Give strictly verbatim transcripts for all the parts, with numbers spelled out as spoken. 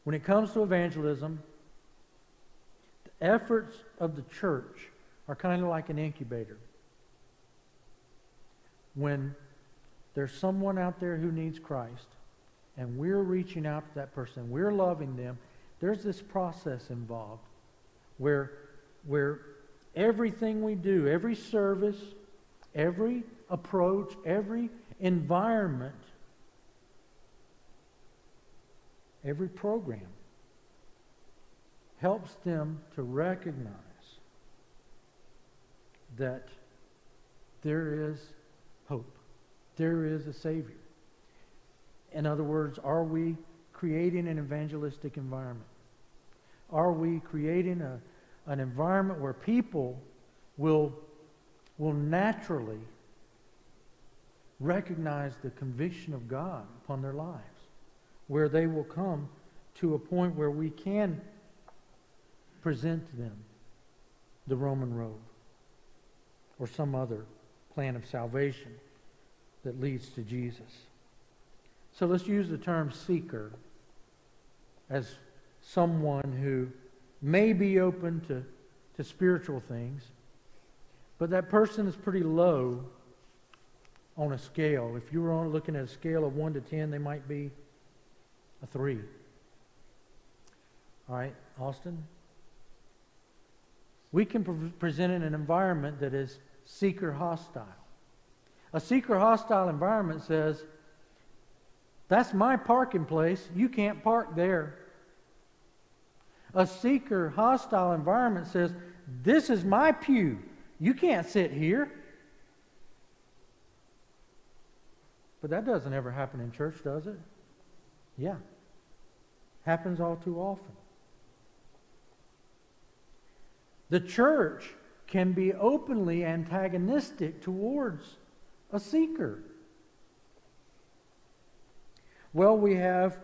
When it comes to evangelism, the efforts of the church are kind of like an incubator. When there's someone out there who needs Christ, and we're reaching out to that person, we're loving them, there's this process involved where, where everything we do, every service, every approach, every environment, every program helps them to recognize that there is hope. There is a Savior. In other words, are we creating an evangelistic environment? Are we creating a, an environment where people will, will naturally recognize the conviction of God upon their lives? Where they will come to a point where we can present to them the Roman road or some other plan of salvation that leads to Jesus. So let's use the term seeker as someone who may be open to, to spiritual things, but that person is pretty low on a scale. If you were on looking at a scale of one to ten, they might be a three. All right, Austin? We can pre- present in an environment that is seeker hostile. A seeker hostile environment says, that's my parking place. You can't park there. A seeker hostile environment says, this is my pew. You can't sit here. But that doesn't ever happen in church, does it? Yeah. Happens all too often. The church can be openly antagonistic towards a seeker. Well, we have,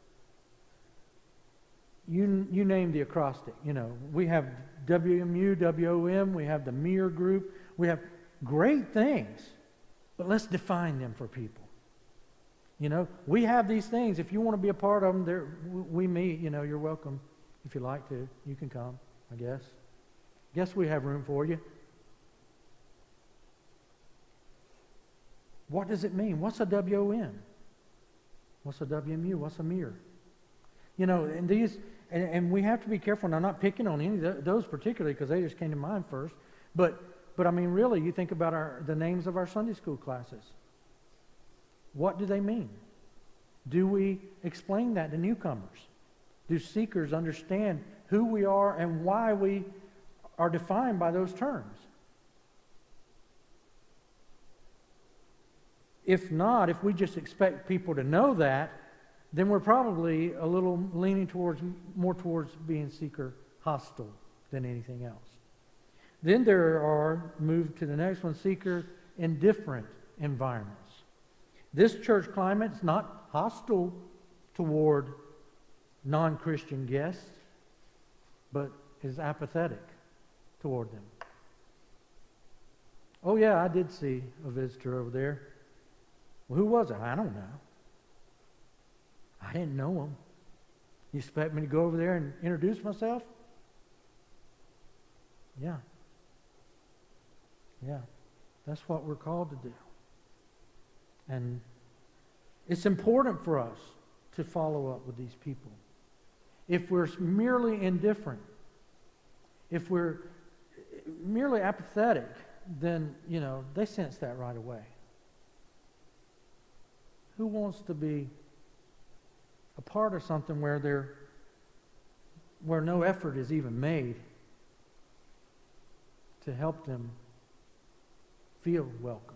you, you name the acrostic, you know, we have W M U, W O M, we have the M E R group, we have great things, but let's define them for people. You know, we have these things. If you want to be a part of them, there we meet. You know, you're welcome. If you like to, you can come, I guess. Guess we have room for you. What does it mean? What's a W O M? What's a W M U? What's a M E R? You know, and these, and, and we have to be careful. And I'm not picking on any of those particularly because they just came to mind first. But, but I mean, really, you think about our the names of our Sunday school classes. What do they mean? Do we explain that to newcomers? Do seekers understand who we are and why we are defined by those terms? If not, if we just expect people to know that, then we're probably a little leaning towards, more towards being seeker hostile than anything else. Then there are, move to the next one, seeker indifferent environments. This church climate is not hostile toward non-Christian guests, but is apathetic toward them. Oh yeah, I did see a visitor over there. Well, who was it? I don't know. I didn't know him. You expect me to go over there and introduce myself? Yeah. Yeah. That's what we're called to do. And it's important for us to follow up with these people. If we're merely indifferent, if we're merely apathetic, then, you know, they sense that right away. Who wants to be a part of something where there, where no effort is even made to help them feel welcome?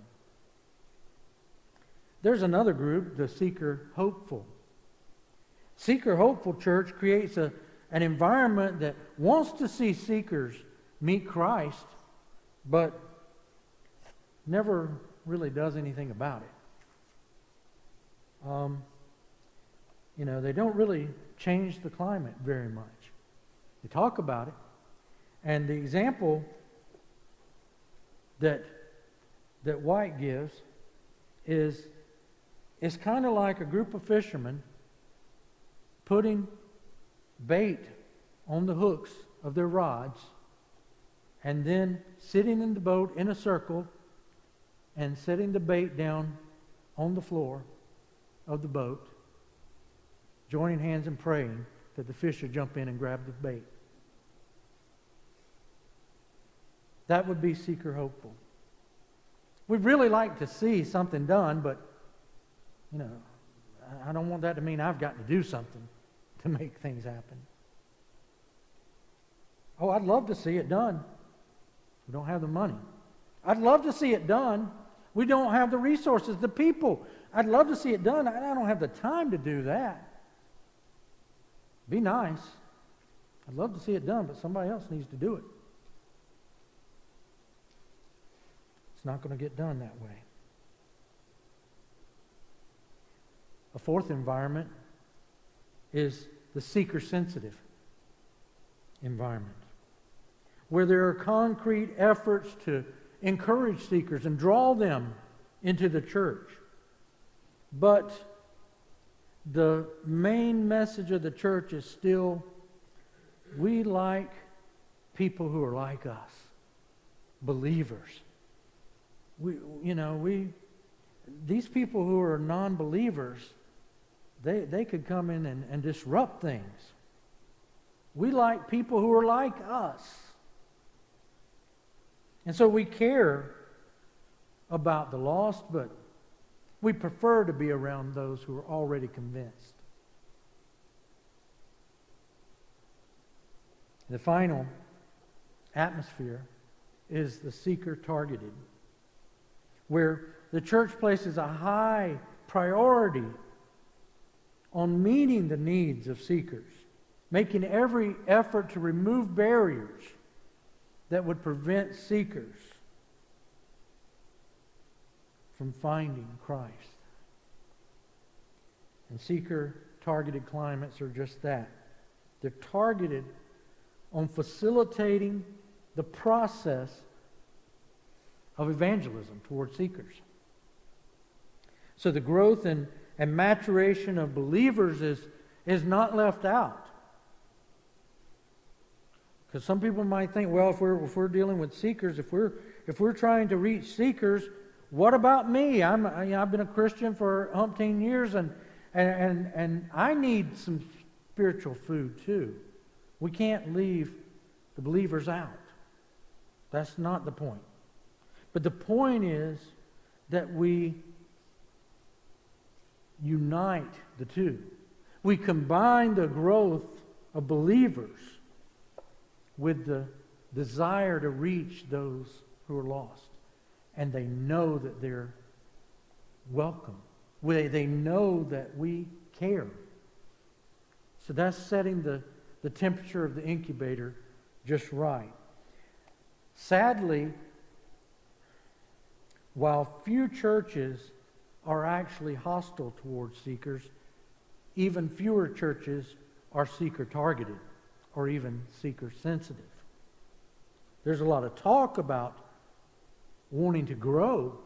There's another group, the seeker hopeful. Seeker hopeful church creates a, an environment that wants to see seekers meet Christ, but never really does anything about it. Um, you know, they don't really change the climate very much. They talk about it. And the example that, that White gives is it's kind of like a group of fishermen putting bait on the hooks of their rods, and then sitting in the boat in a circle and setting the bait down on the floor of the boat, joining hands and praying that the fish would jump in and grab the bait. That would be seeker hopeful. We'd really like to see something done, but, you know, I don't want that to mean I've got to do something to make things happen. Oh, I'd love to see it done. We don't have the money. I'd love to see it done. We don't have the resources, the people. I'd love to see it done. I don't have the time to do that. Be nice. I'd love to see it done, but somebody else needs to do it. It's not going to get done that way. A fourth environment is the seeker-sensitive environment, where there are concrete efforts to encourage seekers and draw them into the church. But the main message of the church is still, we like people who are like us, believers. We, you know, we, these people who are non-believers, they, they could come in and, and disrupt things. We like people who are like us. And so we care about the lost, but we prefer to be around those who are already convinced. The final atmosphere is the seeker-targeted, where the church places a high priority on meeting the needs of seekers, making every effort to remove barriers that would prevent seekers from finding Christ. And seeker-targeted climates are just that. They're targeted on facilitating the process of evangelism toward seekers. So the growth and, and maturation of believers is, is not left out. Because some people might think, well, if we're if we're dealing with seekers, if we're if we're trying to reach seekers, what about me? I'm you know, I've been a Christian for umpteen years, and and and and I need some spiritual food too. We can't leave the believers out. That's not the point. But the point is that we unite the two. We combine the growth of believers with the desire to reach those who are lost. And they know that they're welcome. They, they know that we care. So that's setting the, the temperature of the incubator just right. Sadly, while few churches are actually hostile towards seekers, even fewer churches are seeker-targeted or even seeker-sensitive. There's a lot of talk about wanting to grow,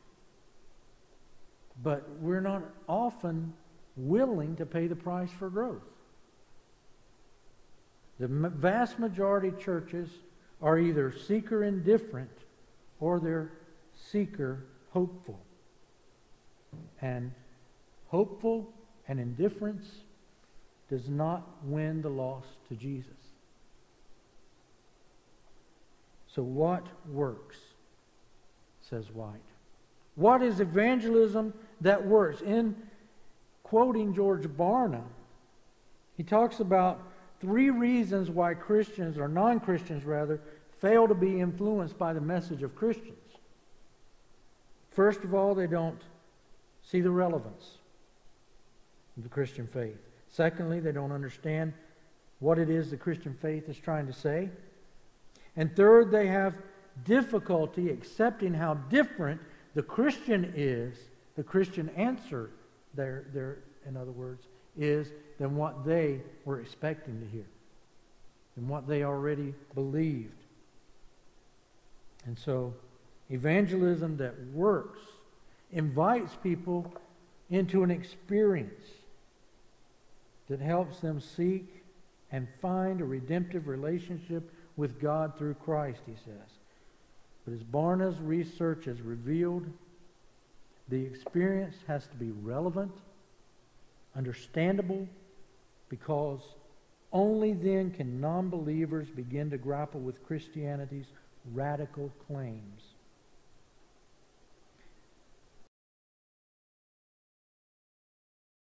but we're not often willing to pay the price for growth. The vast majority of churches are either seeker-indifferent or they're seeker-hopeful. And hopeful and indifference does not win the lost to Jesus. So what works, says White? What is evangelism that works? In quoting George Barna, he talks about three reasons why Christians, or non-Christians rather, fail to be influenced by the message of Christians. First of all, they don't see the relevance of the Christian faith. Secondly, they don't understand what it is the Christian faith is trying to say. And third, they have difficulty accepting how different the Christian is, the Christian answer there, there, in other words, is than what they were expecting to hear, than what they already believed. And so, evangelism that works invites people into an experience that helps them seek and find a redemptive relationship with God through Christ, he says. But as Barna's research has revealed, the experience has to be relevant, understandable, because only then can non-believers begin to grapple with Christianity's radical claims.